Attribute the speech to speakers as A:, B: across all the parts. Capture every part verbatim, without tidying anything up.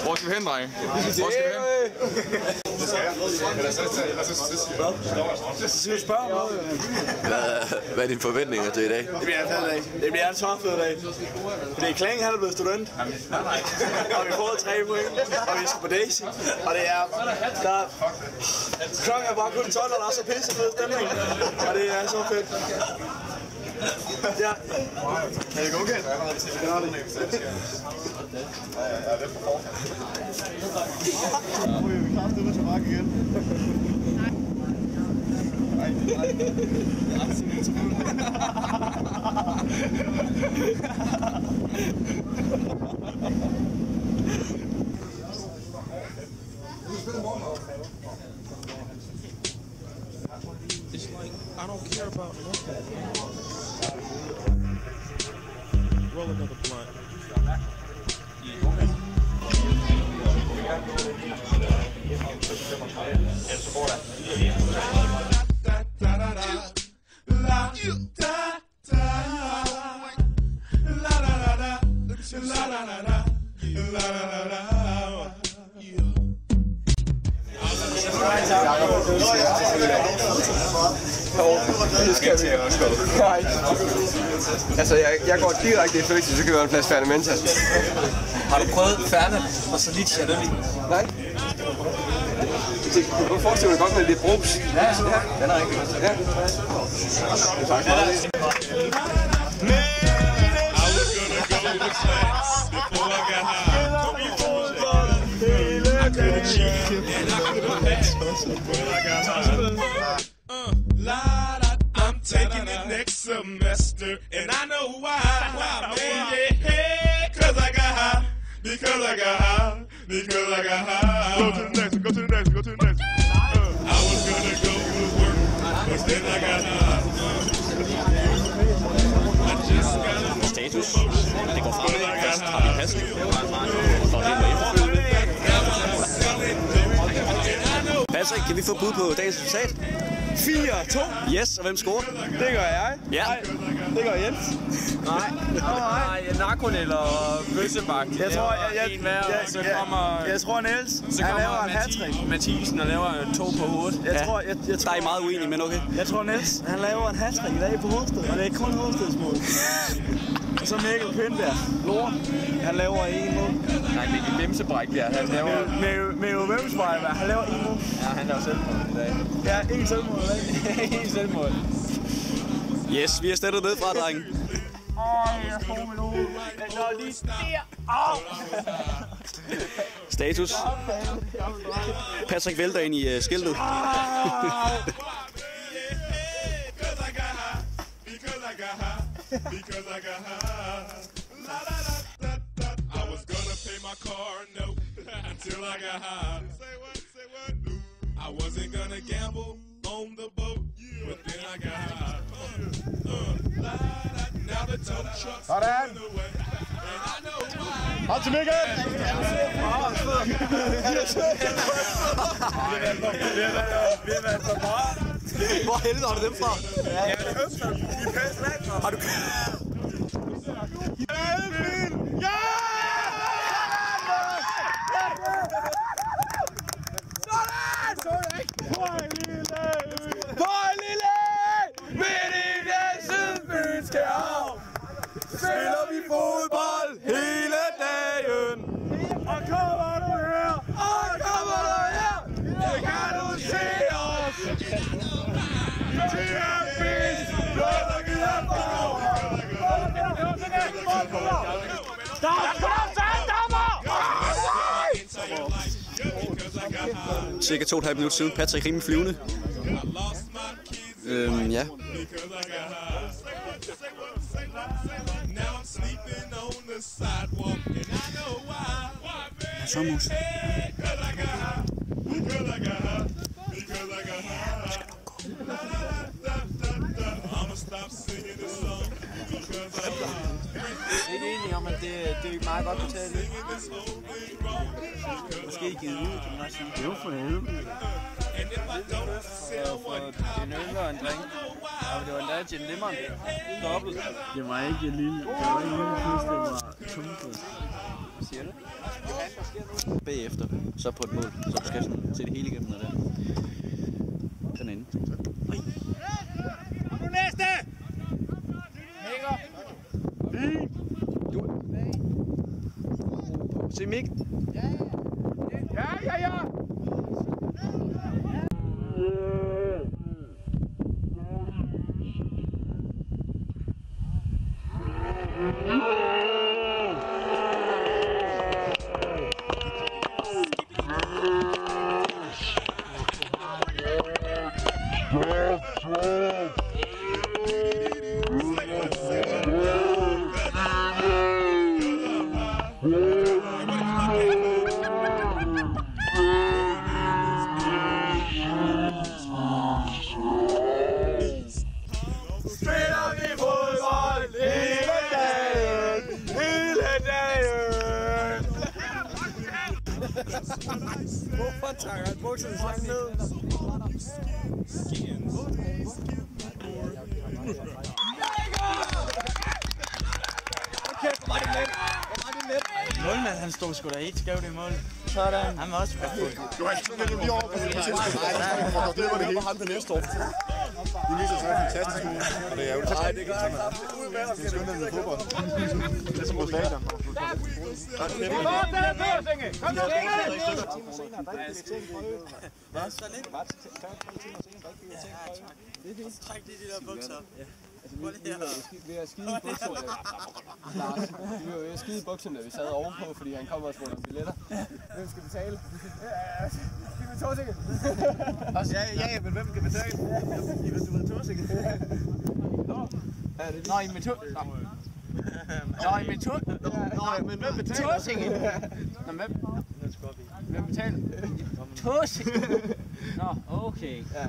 A: Hvor skal vi hen, drenge? Hvor skal vi hen?
B: Hvad er dine forventninger til i dag?
C: Det bliver en fed dag. Det bliver en så fed dag. Fordi Kling han er blevet student. Og vi får tre point. Og vi skal på Daisy. Og det er... Der, klokken er bare kun tolv, og der er så pisse fed stemning. Og det er så fedt. Ja. Er det okay? Ja, det er det. Vi klarer det til mark igen. Nej, nej. Det er absolut selvfølgelig.
D: It's like, I don't care about nothing. Roll another blunt.
C: Det skal vi også gå. Nej. Altså, jeg, jeg går direkte i Fødsel, så kan vi have en plads Færne Mensa.
E: Har du prøvet Færne og så lidt Chardonnay?
C: Nej. Du kan forestille dig godt med lidt brus.
E: Ja, ja, den er rigtig godt. Ja.
C: Det er faktisk meget.
D: I'm taking it next semester, and I know why. Why, man? Yeah, cause I got high. Because I got high. Because I got high. Go to the next one. Go to the next one. Go to the next one. Uh, I was gonna go to work, but then I got high. I just got
F: Status. Det går fremad. Har vi passet? Og det er Patrick, kan vi få bud på dagens resultat?
C: fire to.
F: Yes, og hvem scorer?
C: Det gør jeg.
F: Ja.
C: Nej, det gør Jens.
E: Nej, nej, narkonel og bøssebak.
C: Jeg tror, jeg, jeg,
E: en hver,
C: jeg,
E: så
C: jeg,
E: kommer,
C: jeg tror Niels,
E: så
C: han
E: kommer
C: laver en hattrick.
E: Mathisen og laver to på hovedet.
C: Jeg
F: Ja.
C: tror, jeg, jeg tror,
F: Der er I meget uenige, men okay.
C: Jeg tror Niels, han laver en hattrick i dag på hovedstedet, og det er kun hovedstedsmål. Og så Mikkel Pindberg, Lort, han laver en mål.
E: Nej, Mikkel Bimsebræk, ja, han laver...
C: Med Vemsberg, han laver en mål.
E: Ja, han laver selvmål i dag.
C: Ja, en selvmål i dag.
E: En selvmål.
F: Yes, vi er stættet ned fra, drenge.
C: Åh, jeg får min hoved. Jeg går lige der. Au!
F: Status. Patrick vælter ind i uh, skiltet.
D: Because I got high. La la la da da. I was gonna pay my car note until I got high. Say what? Say what? I wasn't gonna gamble on the boat, but then I got high. Uh, uh, la da. Now the tow truck's moving away, and I know why.
C: Hold til Mikkel! Vi har været for meget.
F: Hvor helvede har du dem fra?
C: Ja, det er høfter. Vi er pæst langt fra. Har du... Ja! Sådan! Bøj lille! Bøj lille! Midt i den sydfynske hav spiller vi fodbold hele dagen. Og kommer du her? Og kommer du her? Det kan du se os! Det er pis! Noget vi har på!
F: Cirka to og et halvt minut siden. Patrick rimelig flyvende. Øhm, ja. Sommerhus.
E: Jeg er ikke enig om, at det, det er meget godt betalt. Måske givet ud, kan man også sige.
C: Jo, for helvede.
D: And if I don't sell one copy,
E: En øl og en drink. Og det var endda gin lemon. Dobbelt.
B: Det var ikke en lille, det var ikke en lille pus, det var tungt.
E: Hvad siger du? Bagefter, så på et mål. Så du skal sådan se det hele igennem der. Den inde.
C: Nu næste! Mega!
E: Se Mik.
C: Ja, ja, ja! Spiller vi fodbold hele dagen, hele dagen. Hvorfor tager han bukserne så ned? Okay, hvor var det let. Hvor var det let.
E: Målmand, han stod sgu da helt skævt i mål. Sådan. Han var også spændende.
G: Du har ikke lige over på det tilskud. Det var det hele. Han til næste år. De viser sig fantastisk ud, og det er jo
C: Nej, det gør jeg ikke.
G: det er skønt med fodbold. Det er som på stadion.
C: Kom, den er bedre, Senge! Kom, den er
E: Hvad? Så lidt? Træk lige de der bukser.
B: Vi har skide i bukserne. Lars, vi var ved at skide i bukserne, vi sad ovenpå, fordi han kom og spurgte om billetter. Hvem skal betale? Skal vi Torsikke?
E: Ja, ja, men hvem skal betale? I vil du være Torsikke? Nå, I med to... Nå, I med to... Nå, men hvem betaler? Torsikke! Nå, hvem? Hvem betaler? Torsikke! Nå, okay. Ja.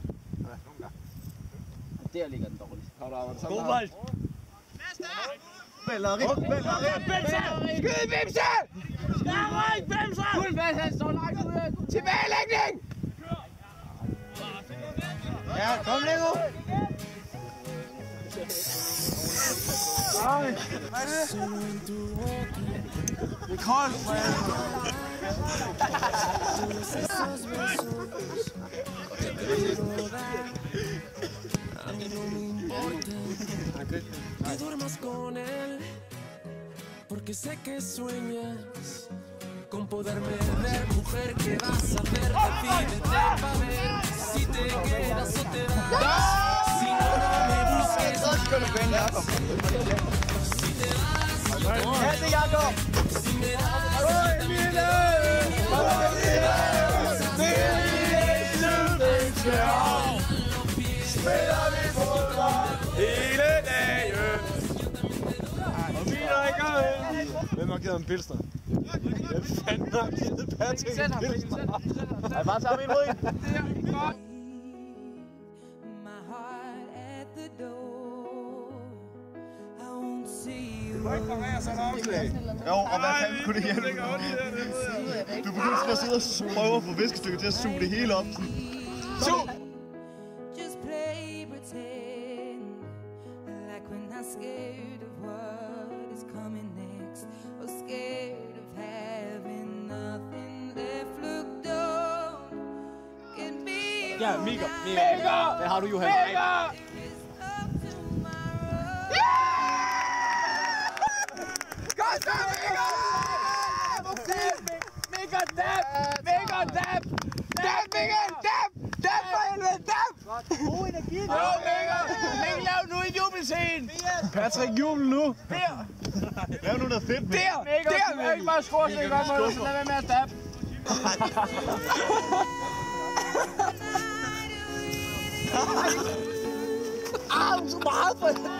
E: Der ligger den dårligt.
B: God bold!
E: Belleri! Belleri! Bimse! Skyd Bimse! Skyd Bimse! Guldbæs, han står langt ude. Tilbagelægning! Ja, kom Lego! Nej, hvad er det? Det er koldt,
H: Que duermas con él, porque sé que sueñas con poderme ver, mujer, que vas a hacer, decídete pa' ver si te quedas o te vas, si no, no me busques más, si te vas, si me das,
C: Spiller vi fodbold hele dagen. Og vi drikker øl. Hvem har givet en pilsner? Hvem fanden har givet Patrick en pilsner? Ej, bare tage min rød.
G: Jo, og hvad fanden kunne det hjælpe? Du begyndte at sidde og prøve at få viskestykket til at suge det hele op. Sug!
H: just play pretend, like we're not scared of what is coming next, or scared of having nothing left. Look, don't get me
B: Ja, mega, mega. Det har du jo her.
C: Mega! Godt så, Mega! Mega dab! Mega dab! Dab, Mega! Dab! Dab for helvede! Dab! God energi! Jo, Mega! Mega, lav nu en jubelscene!
G: Patrick, jubel nu!
C: Der!
G: Lav nu noget fedt,
C: Der! Der! Der! Ikke bare skrås, ikke bare måde. Lad være med at dab! Ah, du er så meget for det!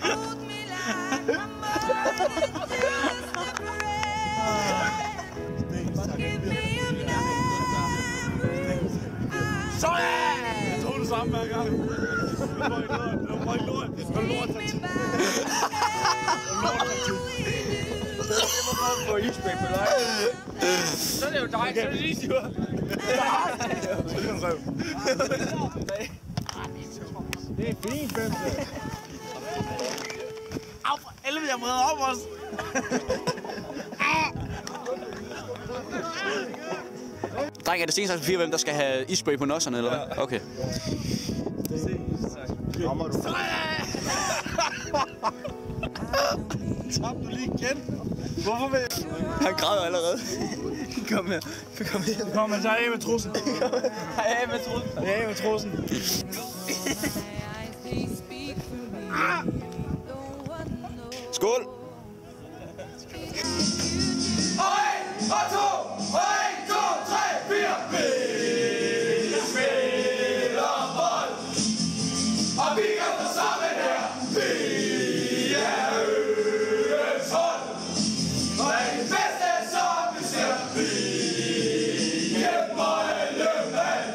C: Sådan!
G: Jeg tog det samme hver gang. Det var ikke lort. Det var ikke lort. Det var lort taktik. Det var lort taktik.
C: Det var godt på isbæk med løg. Så er det jo dig, så er det lige sur. Det er fint, Bente.
E: Au, for helvede, jeg breder op også.
F: Dreng, er det senest fire, hvem der skal have isspray på nosserne, eller hvad? Okay.
G: Rammer du?
C: Tabte du lige igen? Hvorfor vil jeg?
F: Han græder allerede. Kom her. Kom her.
C: Kom, så af med trussen.
E: Af med trussen.
C: Af med trussen.
F: Skål!
C: Og en, og to, og en, to, tre, fire. Vi spiller bold, og vi kan få sammen her. Vi er øens hold, og er det bedste, som vi ser. Vi hjælper alle mand.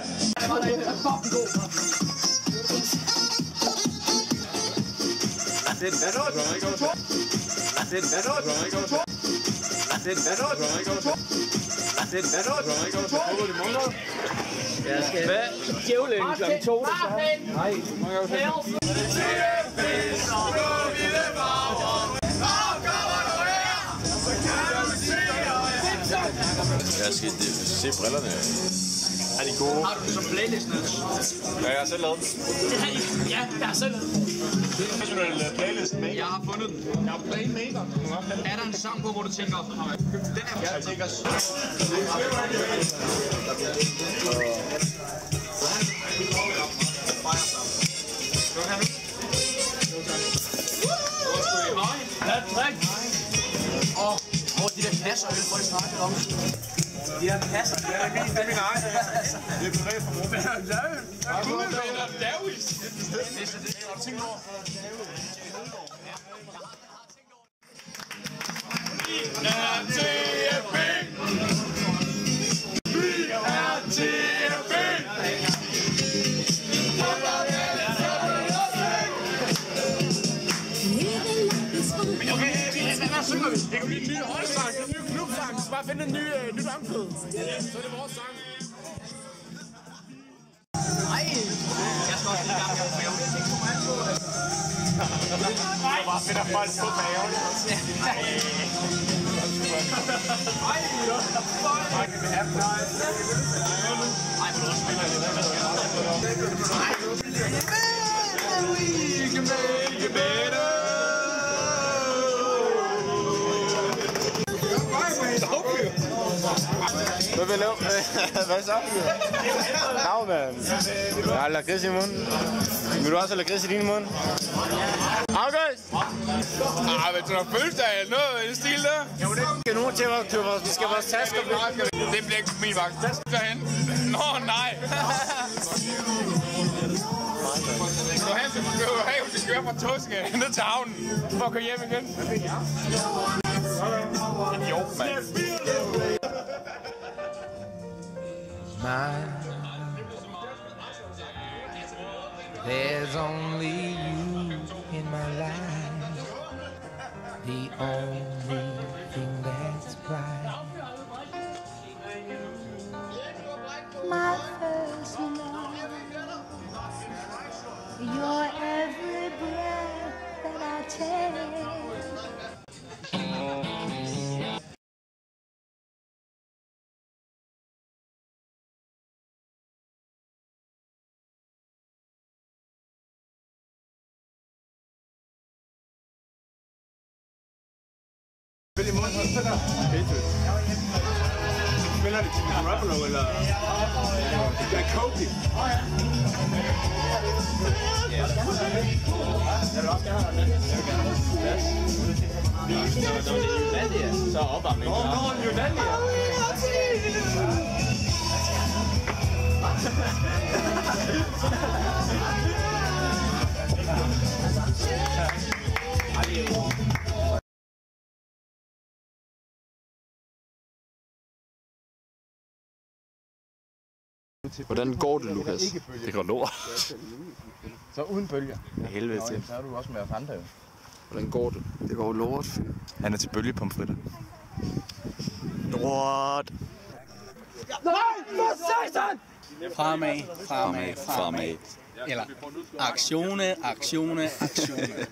C: Det er hvad noget? Det er hvad noget? Det er hvad noget? Det er hvad noget?
E: Jeg skal... Hvad? Djævlen klokken to. Nej.
F: Jeg skal se brillerne.
E: Er de gode? Har du som playlisten?
F: Ja, jeg har selv lavet den.
E: Ja, jeg har selv lavet den.
G: National playlist med.
E: Jeg har fundet den.
G: Jeg har playmaker.
E: Er der en sang på, hvor du tænker, den er...
G: Jeg tænker...
E: Lad det drik. Åh, de der kasser, jeg vil få det snakket om. De der kasser, det er min, det er min egen. Det er privat for mor. Det er lavet. Det er lavet. Det er lavet. Det er tænkt over. Vi er T F B. Vi er T F B. Hvad synger vi? Det kan blive en ny højsang, en ny klubsang. Så bare finde en ny, uh, nyt omkvæd. Så er det vores sang. Nej! Jeg skal også lige gang med at jeg tænker på mig på det. Det er bare fedt at folk på maven. Nej! Nej, vi vil have dig. Nej, men du også spiller det. Nej! We can make it better.
G: Hvad vil du lave? Hvad så? Nav, mand. Jeg har lakrids i munden. Vil du også have lakrids i din mund? August!
C: Ah, men du har fødselsdag eller noget i den stil der?
G: Jo, det er nogen til at købe vores, vi skal vores tasker.
C: Det bliver ikke på min vagt. Derhen. Nå, nej. Skal du have til at køre fra Toske ned til havnen for at køre hjem igen? Idiot, mand.
H: There's only you in my life, the only thing that's right. My first love, your every breath that I take.
G: Spil i munden. Spiller det til Garoppolo, eller? Det er Kobe. Jeg vil også gerne have den. Jeg vil gerne have den. Når det er Jyllandia, så er opvarmning. Nå, nå, Jyllandia.
F: Hvordan går det, Lukas? Det går lort.
G: Så uden bølger.
F: Helvede til.
G: Så er du også med at fandre.
F: Hvordan går det?
B: Det går lort.
F: Han er til bølgepomfritter. Lort.
E: Fremad, fremad, fremad. Eller aktione, aktione, aktione.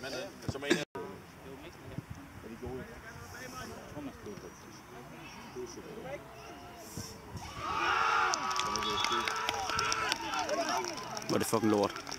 F: Hvor er det fucking lort.